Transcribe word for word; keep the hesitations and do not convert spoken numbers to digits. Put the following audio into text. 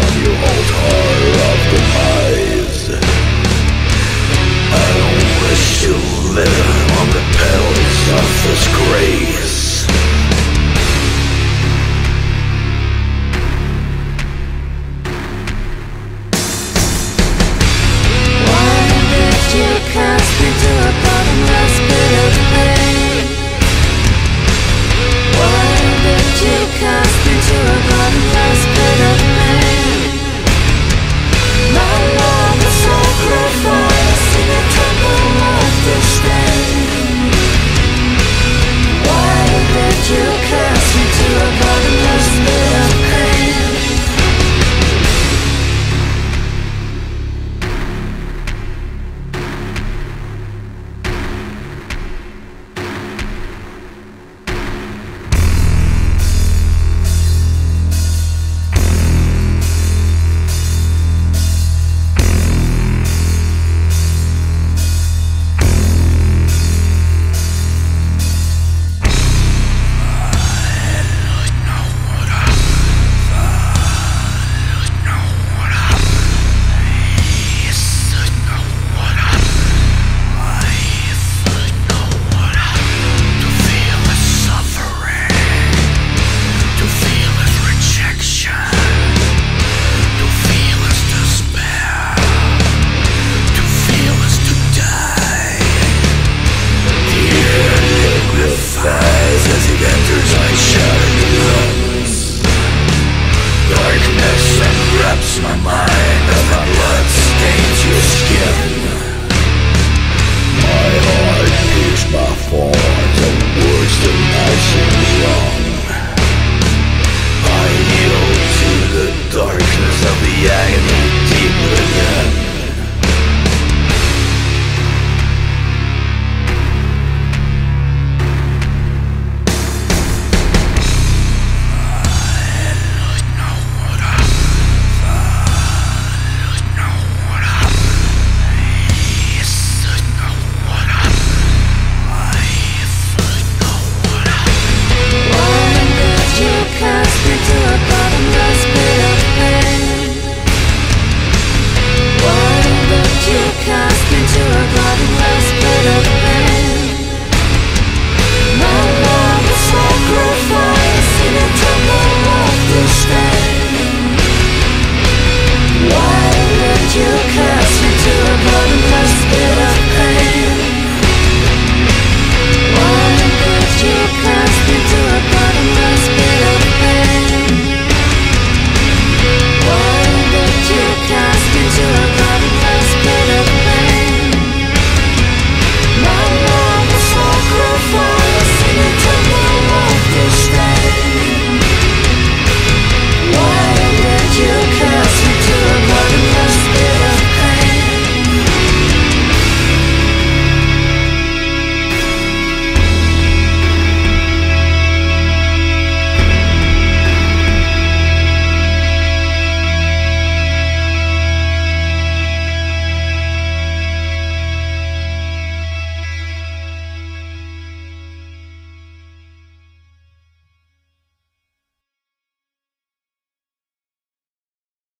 you altar of demise. I don't wish to live on the petals of this grace. Cast me to a bottomless pit of pain. Why did you cast me to a bottomless pit of pain? My love is sacrificed in a temple of disdain. Why did you cast me to a bottomless pit of pain? As he enters my shattered lungs, darkness enwraps my mind, as my blood stains your skin.